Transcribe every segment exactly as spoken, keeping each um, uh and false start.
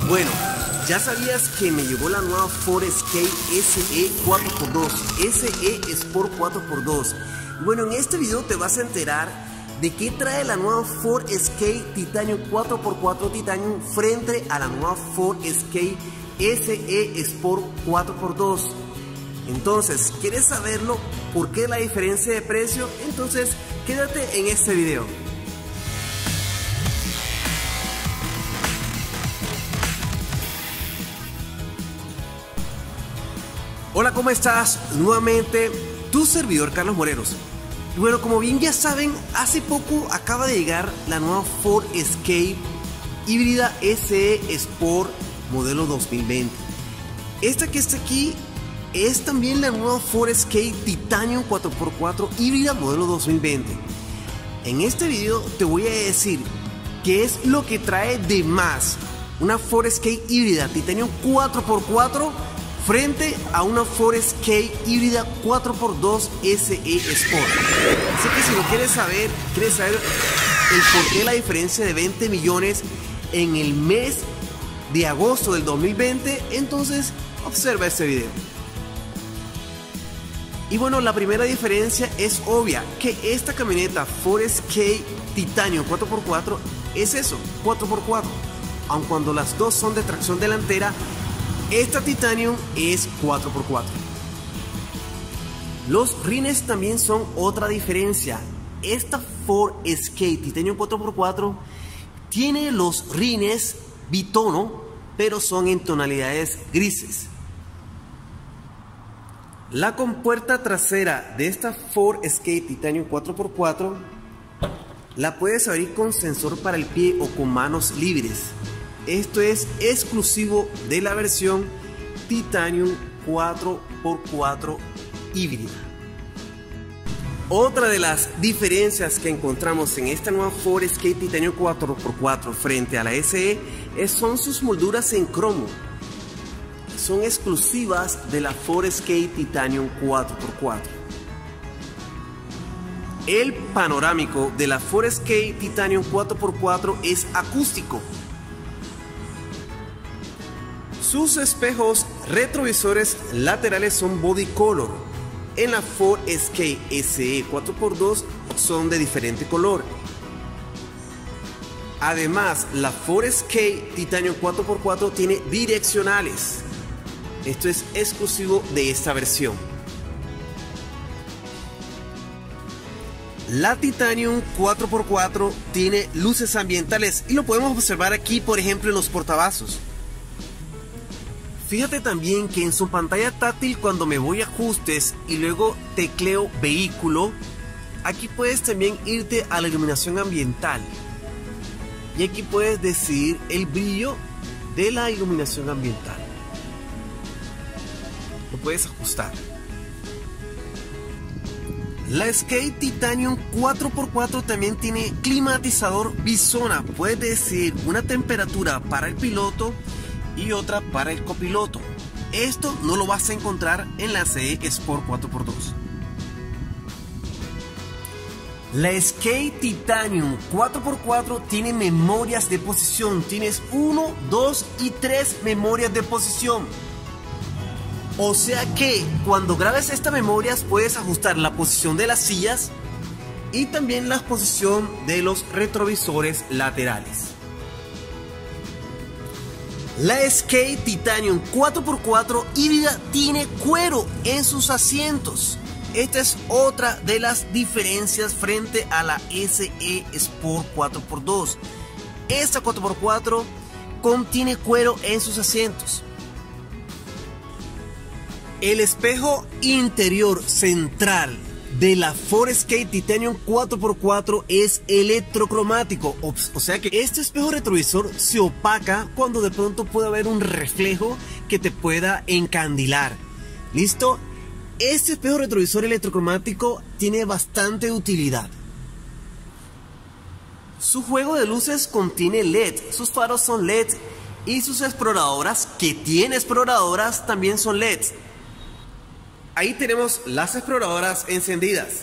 Bueno, ya sabías que me llegó la nueva Ford Escape S E cuatro por dos, S E Sport cuatro por dos. Bueno, en este video te vas a enterar de qué trae la nueva Ford Escape Titanium cuatro por cuatro Titanium frente a la nueva Ford Escape S E Sport cuatro por dos. Entonces, ¿quieres saberlo? ¿Por qué la diferencia de precio? Entonces, quédate en este video. Hola, ¿cómo estás? Nuevamente, tu servidor Carlos Moreros. Y bueno, como bien ya saben, hace poco acaba de llegar la nueva Ford Escape híbrida S E Sport modelo dos mil veinte. Esta que está aquí es también la nueva Ford Escape Titanium cuatro por cuatro híbrida modelo dos mil veinte. En este video te voy a decir qué es lo que trae de más una Ford Escape híbrida Titanium cuatro por cuatro frente a una Ford Escape híbrida cuatro por dos S E Sport. Así que si lo quieres saber, quieres saber el por qué la diferencia de veinte millones en el mes de agosto del dos mil veinte, entonces observa este video. Y bueno, la primera diferencia es obvia, que esta camioneta Ford Escape Titanium cuatro por cuatro es eso, cuatro por cuatro. Aun cuando las dos son de tracción delantera, esta Titanium es cuatro por cuatro. Los rines también son otra diferencia. Esta Ford Escape Titanium cuatro por cuatro tiene los rines bitono, pero son en tonalidades grises. La compuerta trasera de esta Ford Escape Titanium cuatro por cuatro la puedes abrir con sensor para el pie o con manos libres. Esto es exclusivo de la versión Titanium cuatro por cuatro híbrida. Otra de las diferencias que encontramos en esta nueva Ford Escape Titanium cuatro por cuatro frente a la S E son sus molduras en cromo. Son exclusivas de la Ford Escape Titanium cuatro por cuatro. El panorámico de la Ford Escape Titanium cuatro por cuatro es acústico. Sus espejos retrovisores laterales son body color. En la Ford Escape S E cuatro por dos son de diferente color. Además, la Ford Escape Titanium cuatro por cuatro tiene direccionales. Esto es exclusivo de esta versión. La Titanium cuatro por cuatro tiene luces ambientales y lo podemos observar aquí, por ejemplo, en los portavasos. Fíjate también que en su pantalla táctil, cuando me voy a ajustes y luego tecleo vehículo, aquí puedes también irte a la iluminación ambiental. Y aquí puedes decidir el brillo de la iluminación ambiental. Lo puedes ajustar. La Escape Titanium cuatro por cuatro también tiene climatizador bisona. Puedes decidir una temperatura para el piloto y otra para el copiloto. Esto no lo vas a encontrar en la S E Sport cuatro por dos. La Escape Titanium cuatro por cuatro tiene memorias de posición. Tienes uno, dos y tres memorias de posición. O sea que cuando grabes estas memorias puedes ajustar la posición de las sillas y también la posición de los retrovisores laterales. La Escape Titanium cuatro por cuatro híbrida tiene cuero en sus asientos. Esta es otra de las diferencias frente a la S E Sport cuatro por dos. Esta cuatro por cuatro contiene cuero en sus asientos. El espejo interior central de la Ford Escape Titanium cuatro por cuatro es electrocromático, o sea que este espejo retrovisor se opaca cuando de pronto puede haber un reflejo que te pueda encandilar. ¿Listo? Este espejo retrovisor electrocromático tiene bastante utilidad. Su juego de luces contiene L E D, sus faros son L E D y sus exploradoras, que tiene exploradoras, también son L E D. Ahí tenemos las exploradoras encendidas.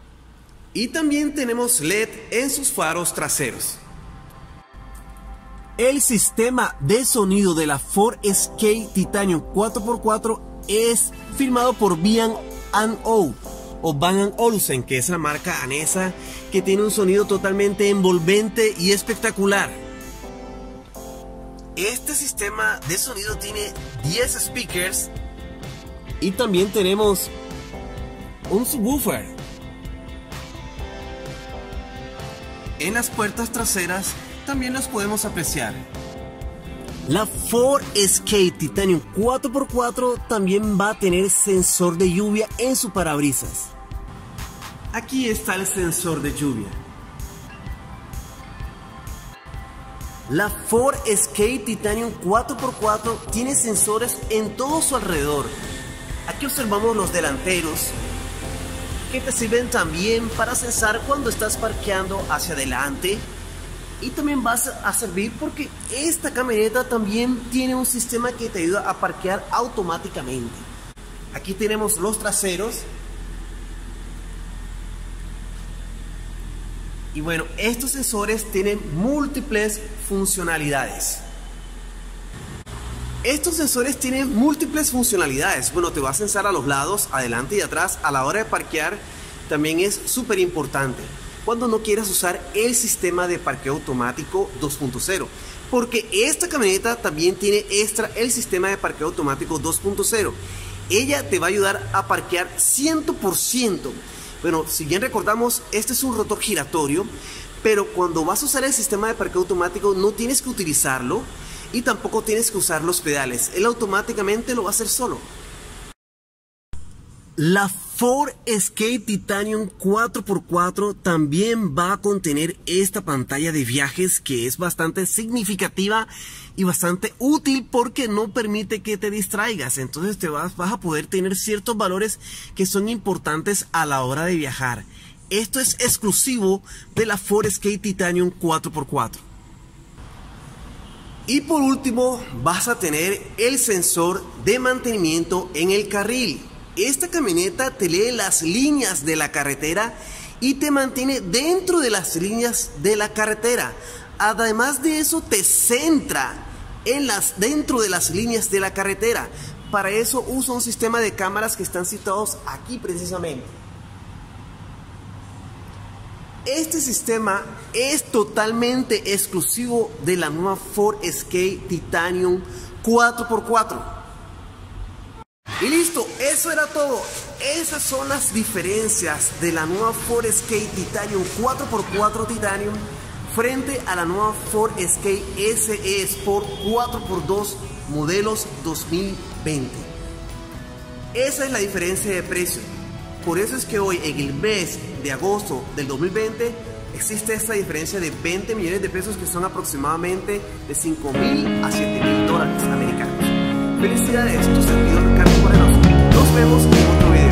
Y también tenemos L E D en sus faros traseros. El sistema de sonido de la Ford Escape Titanium cuatro por cuatro es firmado por B and O o Bang and Olufsen, que es la marca danesa que tiene un sonido totalmente envolvente y espectacular. Este sistema de sonido tiene diez speakers y también tenemos un subwoofer. En las puertas traseras también los podemos apreciar. La Ford Escape Titanium cuatro por cuatro también va a tener sensor de lluvia en su parabrisas. Aquí está el sensor de lluvia. La Ford Escape Titanium cuatro por cuatro tiene sensores en todo su alrededor. Aquí observamos los delanteros, que te sirven también para censar cuando estás parqueando hacia adelante. Y también vas a servir porque esta camioneta también tiene un sistema que te ayuda a parquear automáticamente. Aquí tenemos los traseros. Y bueno, estos sensores tienen múltiples funcionalidades. Estos sensores tienen múltiples funcionalidades. Bueno, te va a censar a los lados, adelante y atrás. A la hora de parquear también es súper importante cuando no quieras usar el sistema de parqueo automático dos punto cero, porque esta camioneta también tiene extra el sistema de parqueo automático dos punto cero. Ella te va a ayudar a parquear cien por ciento. Bueno, si bien recordamos, este es un rotor giratorio, pero cuando vas a usar el sistema de parqueo automático no tienes que utilizarlo y tampoco tienes que usar los pedales. Él automáticamente lo va a hacer solo. La Ford Escape Titanium cuatro por cuatro también va a contener esta pantalla de viajes, que es bastante significativa y bastante útil porque no permite que te distraigas. Entonces te vas, vas a poder tener ciertos valores que son importantes a la hora de viajar. Esto es exclusivo de la Ford Escape Titanium cuatro por cuatro. Y por último vas a tener el sensor de mantenimiento en el carril. Esta camioneta te lee las líneas de la carretera y te mantiene dentro de las líneas de la carretera. Además de eso, te centra en las, dentro de las líneas de la carretera. Para eso usa un sistema de cámaras que están situados aquí precisamente. Este sistema es totalmente exclusivo de la nueva Ford Escape Titanium cuatro por cuatro. Y listo, eso era todo. Esas son las diferencias de la nueva Ford Escape Titanium cuatro por cuatro Titanium frente a la nueva Ford Escape S E Sport cuatro por dos modelos dos mil veinte. Esa es la diferencia de precio. Por eso es que hoy, en el mes de agosto del dos mil veinte, existe esta diferencia de veinte millones de pesos, que son aproximadamente de cinco mil a siete mil dólares americanos. Felicidades, tu servidor Carlos Moreno. Nos vemos en otro video.